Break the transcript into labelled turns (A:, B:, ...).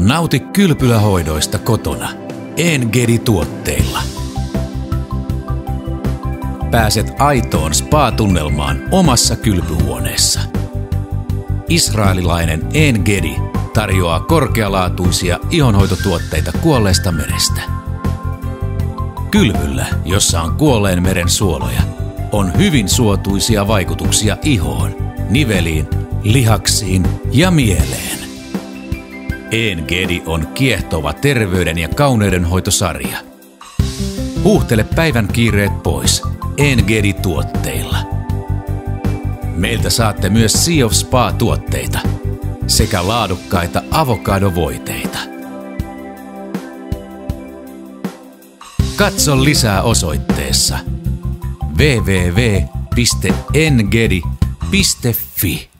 A: Nauti kylpylähoidoista kotona Engedi-tuotteilla. Pääset aitoon spa-tunnelmaan omassa kylpyhuoneessa. Israelilainen Engedi tarjoaa korkealaatuisia ihonhoitotuotteita kuolleesta merestä. Kylpyllä, jossa on kuolleen meren suoloja, on hyvin suotuisia vaikutuksia ihoon, niveliin, lihaksiin ja mieleen. Engedi on kiehtova terveyden ja kauneudenhoitosarja. Huuhtele päivän kiireet pois Engedi-tuotteilla. Meiltä saatte myös Sea of Spa-tuotteita sekä laadukkaita avokadovoiteita. Katso lisää osoitteessa www.engedi.fi.